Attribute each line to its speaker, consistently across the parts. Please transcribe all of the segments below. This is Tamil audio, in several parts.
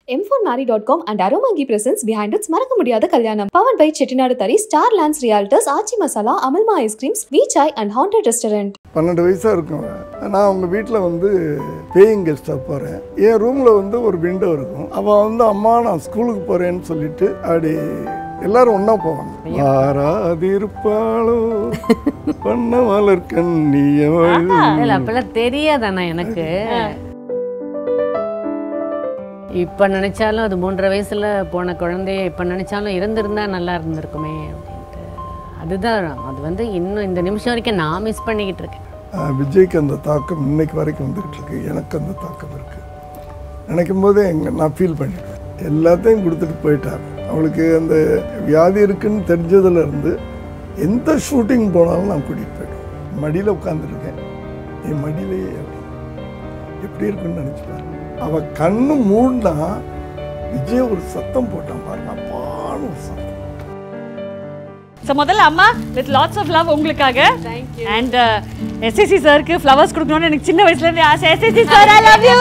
Speaker 1: m4marry.com and Aroma presents Behindwoods Marakka Mudiyatha Kalyanam. Powered by Chettinad Star Lands Realtors, Aachi Masala, Amilma Ice Cream, Vijay and Haunted Restaurant.
Speaker 2: 12 வயசா இருக்கும். நான் அவங்க வீட்ல வந்து பேயிங் கெஸ்டா போறேன். என் ரூம்ல வந்து ஒரு விண்டோ இருக்கும். அவ வந்து அம்மா நான் ஸ்கூலுக்கு போறேன்னு சொல்லிட்டு அப்படி எல்லாரும் ஒண்ணா போவாங்க. ஆராதிருப்பாளோ பண்ண மலர் கண்ணியவள்.
Speaker 3: இல்ல அப்பெல்லாம் தெரியாதானா எனக்கு. இப்போ நினச்சாலும் அது 3.5 வயசில் போன குழந்தைய இப்போ நினச்சாலும் இருந்திருந்தா நல்லா இருந்திருக்குமே அப்படின்ட்டு. அதுதான் அது வந்து இன்னும் இந்த நிமிஷம் வரைக்கும் நான் மிஸ் பண்ணிக்கிட்டு இருக்கேன்.
Speaker 2: விஜய்க்கு அந்த தாக்கம் இன்னைக்கு வரைக்கும் வந்துகிட்டு இருக்கு. எனக்கு அந்த தாக்கம் இருக்கு. நினைக்கும் போதே நான் ஃபீல் பண்ணிடுவேன். எல்லாத்தையும் கொடுத்துட்டு போயிட்டார். அவளுக்கு அந்த வியாதி இருக்குன்னு தெரிஞ்சதுல இருந்து எந்த ஷூட்டிங் போனாலும் நான் கூட்டிகிட்டு போயிடுவேன். மடியில் உட்காந்துருக்கேன். என் மடியிலேயே எப்படி இருக்குன்னு நினச்சிப்பாரு. அவ கண்ணு மூடனா விஜய் ஒரு சத்தம் போட்டான் பாருங்க. அப்பான ஒரு சத்தம்.
Speaker 4: So முதல்ல அம்மா with lots of love உங்களுக்காக. Thank you. And SAC sirக்கு flowers கொடுக்கணும்னு எனக்கு சின்ன வயசுல இருந்தே ஆசை. SAC sir I love you.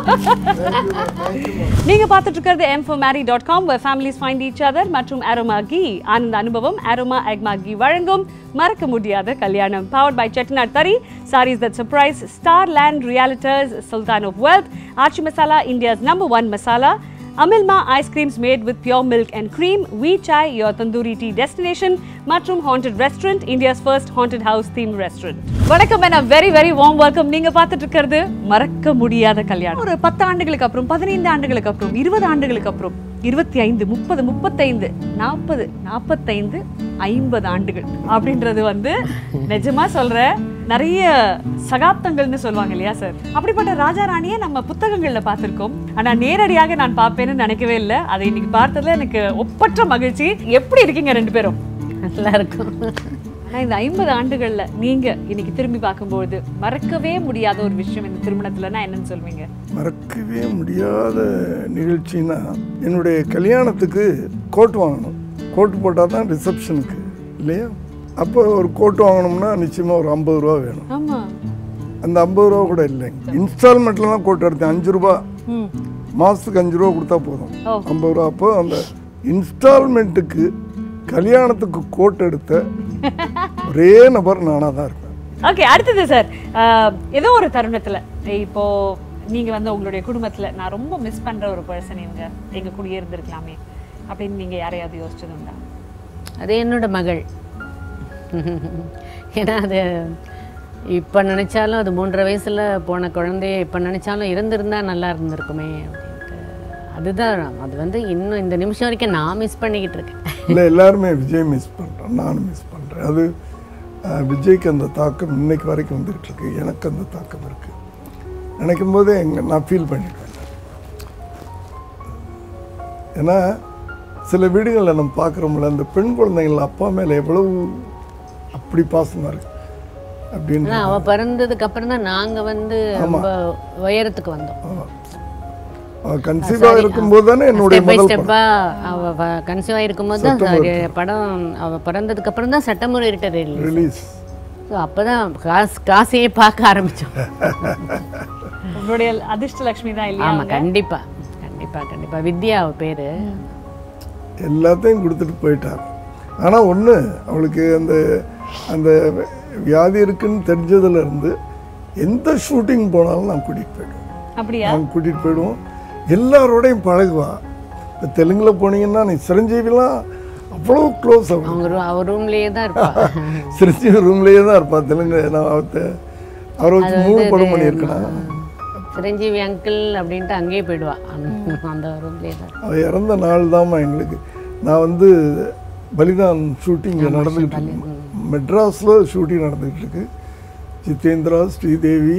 Speaker 4: நீங்க பார்த்துட்டு இருக்கிறது m4marry.com where families find each other மற்றும் Aroma Ghee ஆனந்த அனுபவம் Aroma Agma Ghee வழங்கும் மறக்க முடியாத கல்யாணம் powered by Chettinad sarees that surprise, Star Land Realtors, Sultan of Wealth, Aachi Masala, India's #1 masala, Amilma Ice Creams made with pure milk and cream, Vijay, your tandoori tea destination, matrimony haunted restaurant, India's first haunted house themed restaurant. வணக்கம் and a very very warm welcome. நீங்க பார்த்துட்டு இருக்கிறது மறக்க முடியாத கல்யாணம். ஒரு 10 ஆண்டுகளுக்கு அப்புறம், 15 ஆண்டுகளுக்கு அப்புறம், 20 ஆண்டுகளுக்கு அப்புறம், 25, 30, 35, 40, 45, 50 ஆண்டுகள் அப்படின்றது வந்து நிஜமா சொல்றேன். நிறைய சகாப்தங்கள்னு சொல்லுவாங்க இல்லையா சார்? அப்படிப்பட்ட ராஜா ராணியை நம்ம புத்தகங்கள்ல பார்த்திருக்கோம். ஆனா நேரடியாக நான் பார்ப்பேன்னு நினைக்கவே இல்லை. அதை இன்னைக்கு பார்த்ததுல எனக்கு ஒப்பற்ற மகிழ்ச்சி. எப்படி இருக்கீங்க ரெண்டு பேரும்?
Speaker 3: நல்லா இருக்கும்.
Speaker 4: ஆனா இந்த 50 ஆண்டுகள்ல நீங்க இன்னைக்கு திரும்பி பார்க்கும்போது மறக்கவே முடியாத ஒரு விஷயம் இந்த திருமணத்துலன்னா என்னன்னு சொல்வீங்க?
Speaker 2: மறக்கவே முடியாத நிகழ்ச்சின்னா என்னுடைய கல்யாணத்துக்கு கோட் வாங்கணும். கோட் போட்டால் தான் ரிசப்ஷனுக்கு இல்லையா? அப்போ ஒரு கோட் வாங்கணும்னா நிச்சயமாக ஒரு 50 ரூபா வேணும்.
Speaker 4: ஆமாம்.
Speaker 2: அந்த 50 ரூபா கூட இல்லைங்க. இன்ஸ்டால்மெண்ட்டில் தான் கோட் எடுத்தேன். 5 ரூபா மாதத்துக்கு 5 ரூபா கொடுத்தா போதும். 50 ரூபா. அப்போ அந்த இன்ஸ்டால்மெண்ட்டுக்கு கல்யாணத்துக்கு கோட் எடுத்த ஒரே நபர் நானாக தான் இருப்பேன்.
Speaker 4: ஓகே, அடுத்தது சார், ஏதோ ஒரு தருணத்தில் இப்போ நீங்கள் வந்து உங்களுடைய குடும்பத்தில் நான் ரொம்ப மிஸ் பண்ணுற ஒரு பர்சன் இவங்க எங்கள் கூடயே இருந்திருக்கலாமே அப்படின்னு நீங்கள் யாரையாவது யோசிச்சதுண்டா?
Speaker 3: அது என்னோட மகள். ஏன்னா அது இப்போ நினச்சாலும் அது 3.5 வயசில் போன குழந்தைய இப்போ நினச்சாலும் இருந்திருந்தா நல்லா இருந்திருக்குமே அப்படின்ட்டு. அதுதான் அது வந்து இன்னும் இந்த நிமிஷம் வரைக்கும் நான் மிஸ் பண்ணிக்கிட்டு இருக்கேன்.
Speaker 2: இல்லை, எல்லாருமே விஜய் மிஸ் பண்ணுறோம். நானும் மிஸ் பண்ணுறேன். அது விஜய்க்கு அந்த தாக்கம் இன்னைக்கு வரைக்கும் வந்துகிட்டு இருக்கு. எனக்கு அந்த தாக்கம் இருக்குது. நினைக்கும் போதே நான் ஃபீல் பண்ணிடுவேன். ஏன்னா சில வீடுகளில் நம்ம பார்க்குறோம்ல, அந்த பெண் குழந்தைகள் அப்பா மேலே எவ்வளவு அப்படி பாசமாக இருக்கு அப்படின்னு.
Speaker 3: அவள் பிறந்ததுக்கு அப்புறம் தான் நாங்கள் வந்து ரொம்ப உயரத்துக்கு வந்தோம்.
Speaker 2: கன்சீவாக இருக்கும்போது தானே என்னுடைய முதல்
Speaker 3: ஸ்டெப்பாக அவள் கன்சீவாக இருக்கும்போது தான் படம் அவள் பிறந்ததுக்கு அப்புறம் தான் சட்டமுறை ரிலீஸ். ஸோ அப்போ தான் காசையே பார்க்க ஆரம்பித்தோம்.
Speaker 4: உங்களுடைய அதிர்ஷ்டலக்ஷ்மி தான் இல்லையா?
Speaker 3: ஆமாம், கண்டிப்பாக கண்டிப்பாக கண்டிப்பாக. வித்யா அவள் பேர்.
Speaker 2: எல்லாத்தையும் கொடுத்துட்டு போயிட்டார். ஆனால் ஒன்று, அவளுக்கு அந்த அந்த வியாதி இருக்குன்னு தெரிஞ்சதுல இருந்து எந்த ஷூட்டிங் போனாலும் நான் கூட்டிகிட்டு போயிடுவேன்.
Speaker 4: அப்படியா?
Speaker 2: நான் கூட்டிகிட்டு போயிடுவோம். எல்லாரோடையும் பழகுவா. இப்போ தெலுங்கில் போனீங்கன்னா நீ சிரஞ்சீவிலாம் அவ்வளோ க்ளோஸ் ஆகும்.
Speaker 3: அவர் ரூம்லேயே தான் இருப்பா.
Speaker 2: சிரஞ்சீவி ரூம்லேயே தான் இருப்பா. தெலுங்கு நான் அவரை வச்சு 3 படம் பண்ணியிருக்கேன்.
Speaker 3: சிரஞ்சீவி அங்கிள் அப்படின்ட்டு அங்கேயே போயிடுவா. அந்த ரூம்லேயே தான்.
Speaker 2: அவள் இறந்த நாள் தான்மா எங்களுக்கு. நான் வந்து பலிதான் ஷூட்டிங் நடந்துக்கிட்டு இருக்கு. மெட்ராஸில் ஷூட்டிங் நடந்துக்கிட்டு இருக்கு. ஜிதேந்திரா, ஸ்ரீதேவி,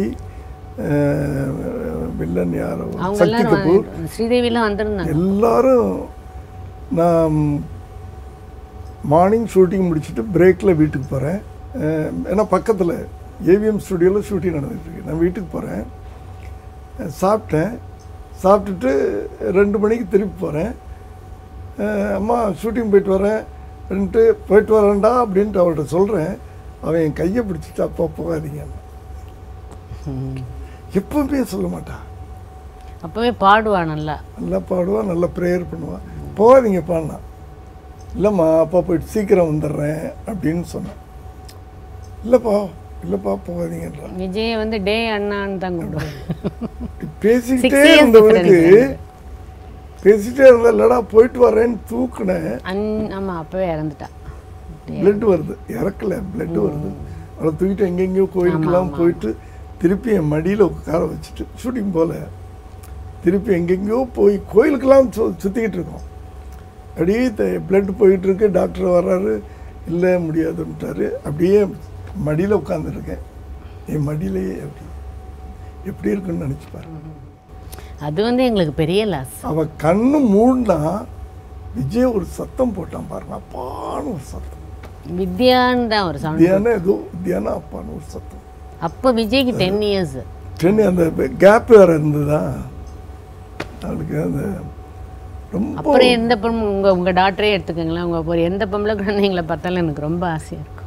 Speaker 2: வில்லன் யாரோ சக்தி கபூர்,
Speaker 3: ஸ்ரீதேவிலாம் வந்திருந்தாங்க.
Speaker 2: எல்லாரும். நான் மார்னிங் ஷூட்டிங் முடிச்சுட்டு பிரேக்கில் வீட்டுக்கு போகிறேன். ஏன்னா பக்கத்தில் ஏவிஎம் ஸ்டுடியோவில் ஷூட்டிங் நடந்துகிட்டு இருக்கு. நான் வீட்டுக்கு போகிறேன். சாப்பிட்டேன். சாப்பிட்டுட்டு 2 மணிக்கு திருப்பி போகிறேன். அம்மா ஷூட்டிங் போயிட்டு வரேன்டா அப்படின்ட்டு அவள்கிட்ட சொல்கிறேன். அவன் என் கையை பிடிச்சிட்டு அப்பா போகாதீங்க. எப்பவுமே சொல்ல மாட்டான்.
Speaker 3: அப்போவே பாடுவான் நல்லா
Speaker 2: பாடுவான், நல்லா ப்ரேயர் பண்ணுவான். போகாதீங்க பாடினா, இல்லைம்மா அப்பா போயிட்டு சீக்கிரம் வந்துடுறேன் அப்படின்னு சொன்னேன். இல்லைப்பா போகாதீங்கன்றான்.
Speaker 3: விஜயை வந்து டே அண்ணான்னு தான் கூப்பிடுவாங்க.
Speaker 2: பேசிக்கிட்டே இருந்தவனுக்கு பேசிக்கிட்டே இருந்தா இல்லடா போயிட்டு வரேன்னு தூக்குனேன்.
Speaker 3: ஆமாம், அப்போவே இறந்துட்டான்.
Speaker 2: பிளட் வருது, இறக்கல, பிளட் வருது. அவளை தூக்கிட்டு எங்கெங்கேயோ கோயிலுக்கெல்லாம் போயிட்டு திருப்பி என் மடியில் உட்கார வச்சுட்டு ஷூட்டிங் போல திருப்பி எங்கெங்கேயோ போய் கோயிலுக்கெல்லாம் சுற்றிக்கிட்டு இருக்கோம். அப்படியே பிளட் போயிட்டுருக்கு. டாக்டர் வர்றாரு, இல்லை முடியாதுன்ட்டாரு. அப்படியே மடியில் உட்காந்துருக்கேன். என் மடியிலேயே எப்படி இருக்குன்னு நினச்சிப்பாரு.
Speaker 3: அது வந்து எங்களுக்கு பெரிய லாஸ்.
Speaker 2: அவன் கண்ணு மூடினா விஜய் ஒரு சத்தம் போட்டான் பாருங்க, அப்பான்னு ஒரு சத்தம்.
Speaker 3: வித்யான்னு தான் ஒரு சவுண்ட்.
Speaker 2: வித்யானா அப்பான்னு ஒரு சத்தம்.
Speaker 3: அப்போ விஜய்க்கு 10 years.
Speaker 2: அந்த கேப் வேறு இருந்ததா அவளுக்கு. அந்த ரொம்ப
Speaker 3: அப்புறம் எந்த பொண்ணு உங்கள் டாக்டரே எடுத்துக்கோங்களேன், உங்கள் ஒரு எந்த பொம்பளை குழந்தைங்களை பார்த்தாலும் எனக்கு ரொம்ப ஆசையாக இருக்கும்.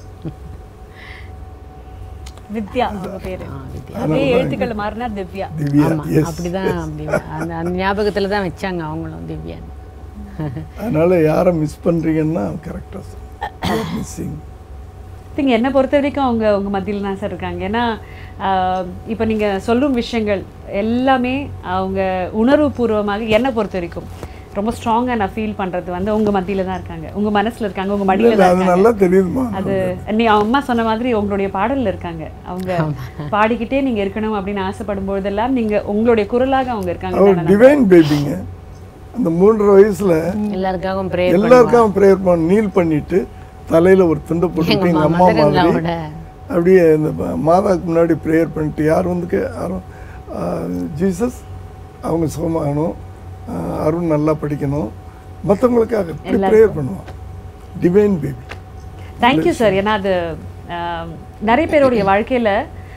Speaker 4: வித்யா அவங்க பேரு, அதே எழுத்துக்கள் மாறினா திவ்யா.
Speaker 3: அப்படிதான், அந்த ஞாபகத்தில் தான் வச்சாங்க அவங்களும் திவ்யா.
Speaker 2: அதனால யாரை மிஸ் பண்ணுறீங்கன்னா கரெக்டாக மிஸ்ஸிங்
Speaker 4: திங். என்னை பொறுத்த வரைக்கும் அவங்க உங்கள் மத்தியில் தான் சார் இருக்காங்க. ஏன்னா இப்போ நீங்கள் சொல்லும் விஷயங்கள் எல்லாமே அவங்க உணர்வுபூர்வமாக என்னை பொறுத்த வரைக்கும் ரொம்ப ஸ்ட்ராங்காக நான் ஃபீல் பண்ணுறது வந்து உங்கள் மத்தியில் தான் இருக்காங்க, உங்கள் மனசில் இருக்காங்க, உங்கள் மடியில் தான் இருக்காங்க. அது நீ அம்மா சொன்ன மாதிரி உங்களுடைய பாடலில் இருக்காங்க. அவங்க பாடிக்கிட்டே நீங்கள் இருக்கணும் அப்படின்னு ஆசைப்படும் பொழுதெல்லாம் நீங்கள் உங்களுடைய குரலாக அவங்க இருக்காங்க.
Speaker 2: டிவைன் பேபிங்க. அந்த 3.5 வயசுல
Speaker 3: எல்லாருக்காகவும்
Speaker 2: ப்ரேயர் பண்ண நீல் பண்ணிட்டு தலையில் ஒரு துண்டை போட்டுட்டு எங்கள் அம்மா மாதிரி அப்படியே இந்த மாதாவுக்கு முன்னாடி ப்ரேயர் பண்ணிட்டு யார் வந்து யாரும் ஜீசஸ் அவங்க சுகமாகணும், அருண் நல்லா படிக்கணும், மற்றவங்களுக்காக ப்ரேயர் பண்ணுவான். Divine baby.
Speaker 4: Thank you sir. ஏன்னா அது நிறைய பேருடைய வாழ்க்கையில்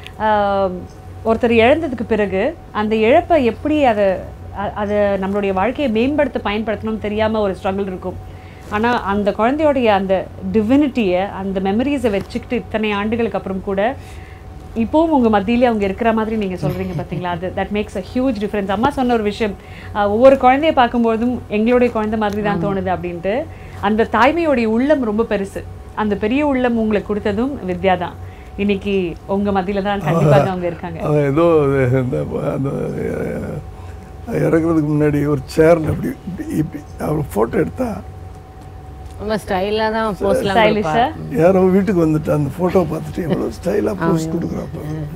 Speaker 4: ஒருத்தர் இழந்ததுக்கு பிறகு அந்த இழப்பை எப்படி அதை நம்மளுடைய வாழ்க்கையை மேம்படுத்த பயன்படுத்தணும்னு தெரியாமல் ஒரு ஸ்ட்ரகிள் இருக்கும். ஆனால் அந்த குழந்தையோடைய அந்த டிவினிட்டியை, அந்த மெமரிஸை வச்சுக்கிட்டு இத்தனை ஆண்டுகளுக்கு அப்புறம் கூட இப்போவும் உங்கள் மத்தியிலே அவங்க இருக்கிற மாதிரி நீங்கள் சொல்கிறீங்க பார்த்தீங்களா, அது that makes a huge difference. அம்மா சொன்ன ஒரு விஷயம், ஒவ்வொரு குழந்தைய பார்க்கும்போதும் எங்களுடைய குழந்தை மாதிரி தான் தோணுது அப்படின்ட்டு. அந்த தாய்மையோடைய உள்ளம் ரொம்ப பெருசு. அந்த பெரிய உள்ளம் உங்களுக்கு கொடுத்ததும் வித்யா தான். இன்னைக்கு உங்கள் மத்தியில் தான் கண்டிப்பாக அவங்க இருக்காங்க.
Speaker 2: ஏதோ அந்த இறக்குறதுக்கு முன்னாடி ஒரு சேரில் அப்படி இப்படி அவர் ஃபோட்டோ எடுத்தா
Speaker 3: ரொம்ப ஸ்டைலாக தான் போஸ்ட்லாம்.
Speaker 2: யாரோ வீட்டுக்கு வந்துட்டு அந்த ஃபோட்டோ பார்த்துட்டு எவ்வளோ ஸ்டைலாக போஸ்ட் கொடுக்குறாப்ப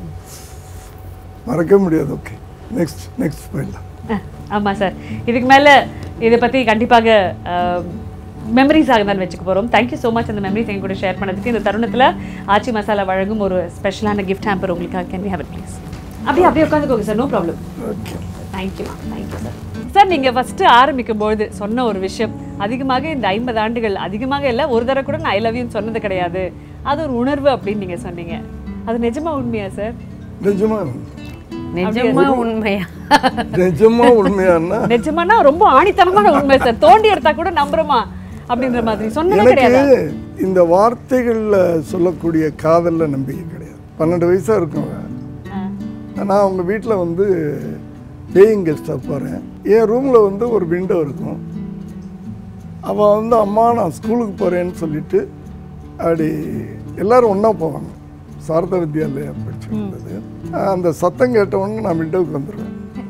Speaker 2: மறக்க முடியாது. ஓகே, நெக்ஸ்ட் போயிடலாம்.
Speaker 4: ஆமாம் சார், இதுக்கு மேலே இதை பற்றி கண்டிப்பாக மெமரிஸாக தான் வச்சுக்க போகிறோம். தேங்க்யூ ஸோ மச் அந்த மெமரிஸ் எங்க கூட ஷேர் பண்ணதுக்கு. இந்த தருணத்தில் ஆச்சி மசாலா வழங்கும் ஒரு ஸ்பெஷலான கிஃப்ட் ஹேம்பர் உங்களுக்காக. Can we have it please? அப்படியே உட்காந்துக்கோங்க sir, no problem.
Speaker 2: Okay,
Speaker 4: thank you sir. Sir, நீங்கள் ஃபஸ்ட்டு ஆரம்பிக்கும்போது சொன்ன ஒரு விஷயம், அதிகமாக இந்த 50 ஆண்டுகள் அதிகமாக இல்லை, ஒரு தடவை கூட நான் ஐ லவ் யூன்னு சொன்னது கிடையாது, அது ஒரு உணர்வு அப்படின்னு நீங்கள் சொன்னீங்க. அது நிஜமா உண்மையா சார்? நிஜமானா ரொம்ப ஆணித்தனமான உண்மை சார். தோண்டி எடுத்தா கூட நம்புறோமா அப்படின்ற மாதிரி சொன்னது கிடையாது.
Speaker 2: இந்த வார்த்தைகள்ல சொல்லக்கூடிய காதல்ல நம்பிக்கை கிடையாது. 12 வயசா இருக்கும். நான் அவங்க வீட்டில் வந்து பேயிங் கெஸ்டாக போகிறேன். என் ரூமில் வந்து ஒரு விண்டோ இருக்கும். அவள் வந்து அம்மா நான் ஸ்கூலுக்கு போகிறேன்னு சொல்லிட்டு அப்படி எல்லோரும் ஒன்றா போவாங்க. சாரதா வித்யாலயா படிச்சுருந்தது. அந்த சத்தம் கேட்டவுடனே நான் விண்டோவுக்கு வந்துடுவேன்.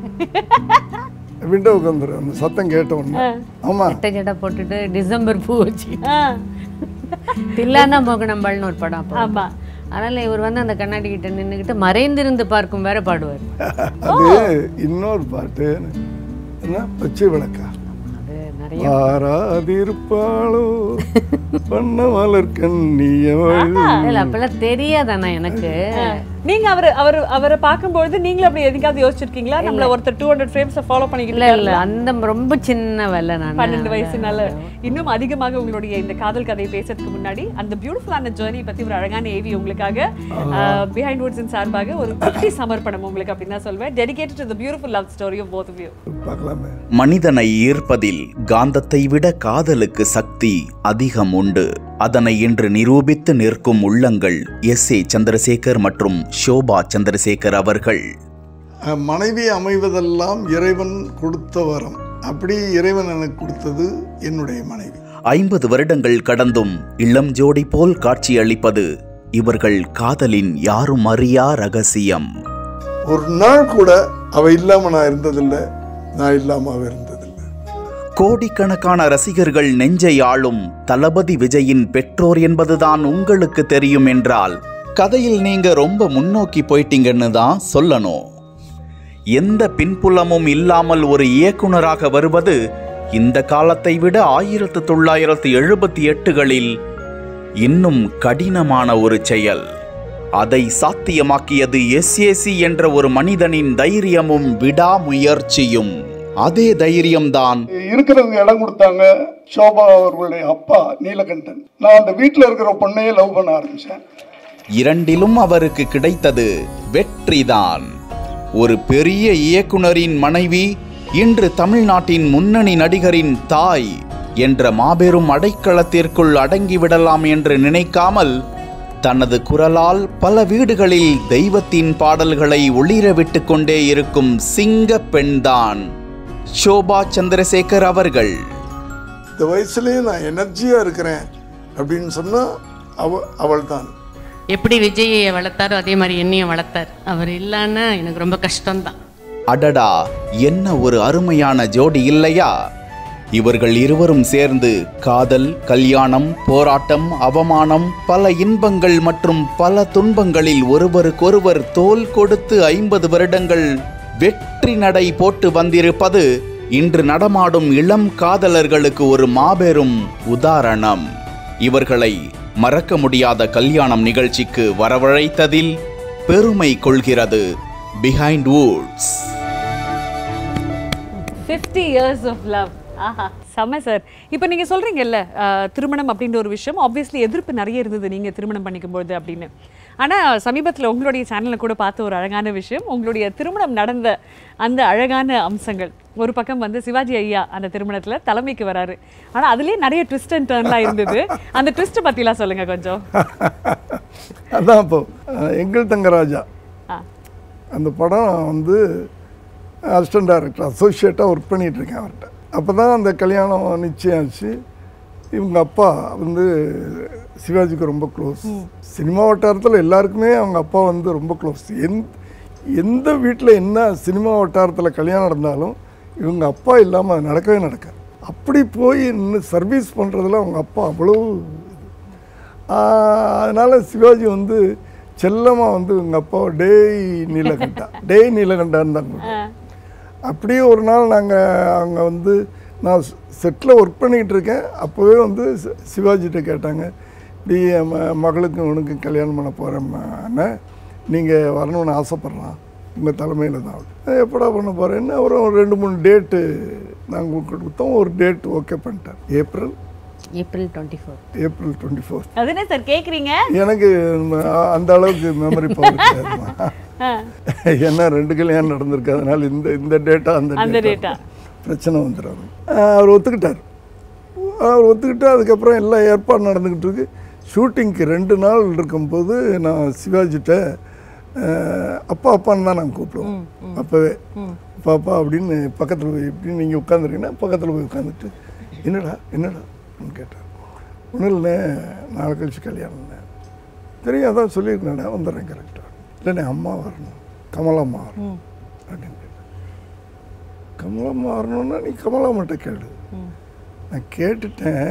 Speaker 2: அந்த சத்தம் கேட்டவுடனே ஆமாம்
Speaker 3: ஜடை போட்டுட்டு டிசம்பர் பூ வச்சு தில்லானா மோகனம்பாள்னு ஒரு படம். ஆமாம், அதனால இவர் வந்து அந்த கண்ணாடி கிட்ட நின்றுக்கிட்டு மறைந்திருந்து பார்க்கும் வேற பாடுவார்.
Speaker 2: அது இன்னொரு பாட்டு என்ன, பச்சை விளக்கா, ஆராதிருப்பாளோ பண்ண வளர்க்கண்ணியவள்.
Speaker 3: அப்பெல்லாம் தெரியாதானா எனக்கு.
Speaker 4: நீங்க அவரை பார்க்கும்போது நீங்களும் அப்படி எதுக்காவது யோசிச்சிருக்கீங்களா? நம்மள ஒருத்தர் 200 ஃப்ரேம்ஸ் ஃபாலோ பண்ணிக்கிட்டு
Speaker 3: இல்ல அந்த ரொம்ப சின்ன வேலை. நான்
Speaker 4: 12 வயசுனால. இன்னும் அதிகமாக உங்களுடைய இந்த காதல் கதையை பேசுறதுக்கு முன்னாடி அந்த பியூட்டிஃபுல்லான ஜர்னி பத்தி ஒரு அழகான ஏவி உங்களுக்காக Behindwoods சார்பாக ஒரு குட்டி சமர்ப்பணம் உங்களுக்கு அப்படின்னு தான் சொல்வேன். Dedicated to the beautiful love story of both of you.
Speaker 5: மனிதனை ஈர்ப்பதில் காந்தத்தை விட காதலுக்கு சக்தி அதிகம் உண்டு. அதனை இன்று நிரூபித்து நிற்கும் உள்ளங்கள் S.A.Chandrasekhar மற்றும் ஷோபா சந்திரசேகர் அவர்கள்.
Speaker 2: மனைவி அமைவதெல்லாம் இறைவன் கொடுத்த வரம். அப்படி இறைவன் எனக்கு கொடுத்தது என்னுடைய மனைவி.
Speaker 5: 50 வருடங்கள் கடந்தும் இளம் ஜோடி போல் காட்சியளிப்பது இவர்கள் காதலின் யாரும் அறியா ரகசியம்.
Speaker 2: ஒரு நாள் கூட அவ இல்லாம நான் இருந்ததில்லை, நான் இல்லாம அவ இருந்ததில்லை.
Speaker 5: கோடிக்கணக்கான ரசிகர்கள் நெஞ்சை ஆளும் தளபதி விஜயின் பெற்றோர் என்பதுதான் உங்களுக்கு தெரியும் என்றால் கதையில் நீங்க ரொம்ப முன்னோக்கி போயிட்டீங்கன்னு தான் சொல்லணும். எந்த பின்புலமும் இல்லாமல் ஒரு இயக்குனராக வருவது இந்த காலத்தை விட 1978களில் இன்னும் கடினமான ஒரு செயல். அதை சாத்தியமாக்கியது SAC என்ற ஒரு மனிதனின் தைரியமும் விடாமுயற்சியும். அதே தைரியம்தான்
Speaker 2: இருக்கிறவங்க இடம் கொடுத்தாங்க. ஷோபா அவர்களுடைய அப்பா நீலகண்டன். நான் அந்த வீட்டில் இருக்கிற பொண்ணையே லவ் பண்ண ஆரம்பிச்சேன்.
Speaker 5: இரண்டிலும் அவருக்கு கிடைத்தது வெற்றிதான். ஒரு பெரிய இயக்குனரின் மனைவி இன்று தமிழ்நாட்டின் முன்னணி நடிகரின் தாய் என்ற மாபெரும் அடைக்கலத்திற்குள் அடங்கிவிடலாம் என்று நினைக்காமல் தனது குரலால் பல வீடுகளில் தெய்வத்தின் பாடல்களை ஒளிரவிட்டு கொண்டே இருக்கும் சிங்க பெண்தான் ஷோபா சந்திரசேகர் அவர்கள்.
Speaker 2: இந்த வயசுலேயே நான் எனர்ஜியாக இருக்கிறேன் அப்படின்னு சொன்னால் அவள் தான்.
Speaker 3: எப்படி விஜயை வளர்த்தாரோ அதே மாதிரி என்னையும் வளர்த்தார். அவர் இல்லைன்னா எனக்கு ரொம்ப கஷ்டம்தான்.
Speaker 5: அடடா, என்ன ஒரு அருமையான ஜோடி இல்லையா? இவர்கள் இருவரும் சேர்ந்து காதல், கல்யாணம், போராட்டம், அவமானம், பல இன்பங்கள் மற்றும் பல துன்பங்களில் ஒருவருக்கொருவர் தோள் கொடுத்து 50 வருடங்கள் வெற்றி நடை போட்டு வந்திருப்பது இன்று நடமாடும் இளம் காதலர்களுக்கு ஒரு மாபெரும் உதாரணம். இவர்களை மறக்க முடியாத கல்யாணம் நிகழ்ச்சிக்கு வரவழைத்ததில் பெருமை கொள்கிறது Behindwoods.
Speaker 4: 50 years of love. ஆஹா, செம்ம சார். இப்போ நீங்கள் சொல்கிறீங்கல்ல திருமணம் அப்படின்ற ஒரு விஷயம் ஆப்வியஸ்லி எதிர்ப்பு நிறைய இருந்தது நீங்கள் திருமணம் பண்ணிக்கும்போது அப்படின்னு. ஆனால் சமீபத்தில் உங்களுடைய சேனலில் கூட பார்த்த ஒரு அழகான விஷயம், உங்களுடைய திருமணம் நடந்த அந்த அழகான அம்சங்கள். ஒரு பக்கம் வந்து சிவாஜி ஐயா அந்த திருமணத்தில் தலைமைக்கு வராரு. ஆனால் அதுலேயே நிறைய ட்விஸ்ட் அண்ட் டர்ன்லாம் இருந்தது. அந்த ட்விஸ்ட்டை பற்றிலாம் சொல்லுங்கள் கொஞ்சம்.
Speaker 2: அதான் இப்போ எங்கள் தங்கராஜா அந்த படம் வந்து அசிஸ்டன்ட் டைரக்டர் அசோசியேட்டாக ஒர்க் பண்ணிகிட்ருக்கேன் அவர்கிட்ட. அப்போ தான் அந்த கல்யாணம் நிச்சயம் ஆச்சு. இவங்க அப்பா வந்து சிவாஜிக்கு ரொம்ப க்ளோஸ். சினிமா வட்டாரத்தில் எல்லாருக்குமே அவங்க அப்பா வந்து ரொம்ப க்ளோஸ். எந்த வீட்டில் என்ன சினிமா வட்டாரத்தில் கல்யாணம் நடந்தாலும் இவங்க அப்பா இல்லாமல் அது நடக்கவே நடக்காது. அப்படி போய் இன்னும் சர்வீஸ் பண்ணுறதுல அவங்க அப்பா அவ்வளோ. அதனால் சிவாஜி வந்து செல்லமாக வந்து இவங்க அப்பாவை டேய் நீலகண்டான்னு தான். அப்படியே ஒரு நாள் நாங்கள் அங்கே வந்து நான் செட்டில் ஒர்க் பண்ணிக்கிட்டு இருக்கேன். அப்போவே வந்து சிவாஜிகிட்ட கேட்டாங்க, இப்படி மகளுக்கு உனக்கு கல்யாணம் பண்ண போகிறேம்மா, நீங்கள் வரணும்னு ஆசைப்பட்றான் உங்கள் தலைமையில் தான். எப்படா பண்ண போகிறேன்னு அப்புறம் ஒரு 2-3 டேட்டு நாங்கள் கொடுத்தோம். ஒரு டேட் ஓகே பண்ணிட்டார். ஏப்ரல் 24.
Speaker 4: அதுனே சார் கேட்குறீங்க? எனக்கு
Speaker 2: அந்த அளவுக்கு மெமரி பவர் கிடையாதுமா. ஏன்னா 2 கல்யாணம் நடந்திருக்கு. அதனால் இந்த டேட்டா அந்த டேட்டா பிரச்சனை வந்துடும். அவர் ஒத்துக்கிட்டார். அதுக்கப்புறம் எல்லாம் ஏற்பாடு நடந்துக்கிட்டு இருக்கு. ஷூட்டிங்க்கு 2 நாள் இருக்கும்போது நான் சிவாஜிட்ட அப்பான்னு தான் நாங்கள் கூப்பிடுவோம். அப்போவே அப்பா அப்படின்னு பக்கத்தில் போய் இப்படின்னு நீங்கள் உட்காந்துருக்கீங்கன்னா பக்கத்தில் போய் உட்காந்துட்டு என்னடா கேட்டார். ஒன்றும் இல்லை, நாளை கழிச்சு கல்யாணம்ண்ணே. தெரியும், அதான் சொல்லியிருக்கேன்டா, வந்துடுறேன் கரெக்டாக. இல்லைண்ணே அம்மா வரணும், கமலாம்மா வரணும் அப்படின்னு கேட்டேன். கமலாம்மா வரணுன்னா நீ கமலாம்மாட்ட கேளு. நான் கேட்டுட்டேன்,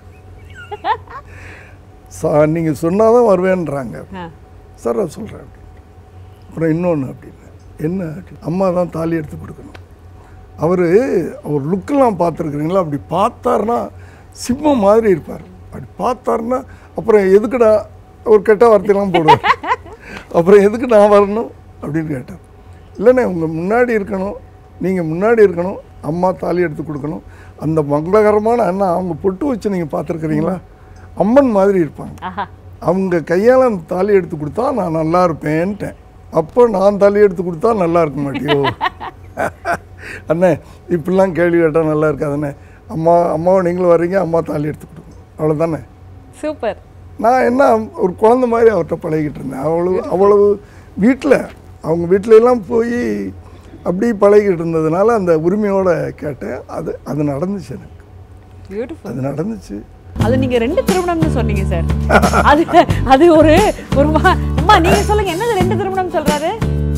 Speaker 2: நீங்கள் சொன்னால் தான் வருவேன்றாங்க. சார் நான் சொல்கிறேன் அப்படின்னு. அப்புறம் இன்னொன்று அப்படின்னு என்ன, அம்மா தான் தாலி எடுத்து கொடுக்கணும். அவர் லுக்கெல்லாம் பார்த்துருக்குறீங்களா? அப்படி பார்த்தாருன்னா சிம்மம் மாதிரி இருப்பார். அப்படி பார்த்தாருன்னா அப்புறம் எதுக்குடா ஒரு கெட்ட வார்த்தையெல்லாம் போடுவார். அப்புறம் எதுக்கு நான் வரணும் அப்படின்னு கேட்டார். இல்லைண்ணே உங்கள் முன்னாடி இருக்கணும், நீங்கள் முன்னாடி இருக்கணும், அம்மா தாலி எடுத்து கொடுக்கணும். அந்த மங்களகரமான அண்ணா அவங்க பொட்டு வச்சு நீங்கள் பார்த்துருக்குறீங்களா? அம்மன் மாதிரி இருப்பாங்க. அவங்க கையால் அந்த தாலி எடுத்து கொடுத்தா நான் நல்லா இருப்பேன்ட்டேன். அப்போ நான் தாலி எடுத்து கொடுத்தா நல்லா இருக்க மாட்டியோ அண்ணே, இப்படிலாம் கேள்வி கேட்டால் நல்லா இருக்காதுண்ணே. அம்மாவை நீங்களும் வர்றீங்க, அம்மா தாலி எடுத்து கொடுக்கணும், அவ்வளோதானே.
Speaker 4: சூப்பர்.
Speaker 2: நான் என்ன ஒரு குழந்தை மாதிரி அவர்கிட்ட பழகிட்டு இருந்தேன். அவ்வளவு வீட்டில் அவங்க வீட்டிலலாம் போய் அப்படி பழகிட்டு இருந்ததுனால அந்த உரிமையோடு கேட்டேன். அது நடந்துச்சு எனக்கு.
Speaker 4: பியூட்டிஃபுல்.
Speaker 2: அது நடந்துச்சு.
Speaker 4: அது நீங்க 2 திருமணம்னு சொன்னீங்க சார். அது ஒரு அம்மா நீங்க சொல்லுங்க, என்னது 2 திருமணம் சொல்றாரு?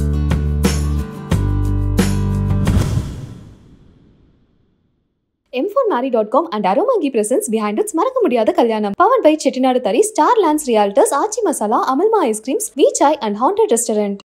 Speaker 1: m4marry.com and Aroma Ghee presents Behindwoods Marakka Mudiyatha Kalyanam. Powered by Chettinad Thari, Star Lands Realtors, Aachi Masala, Amilma Ice Creams, Vijay and Haunted Restaurant.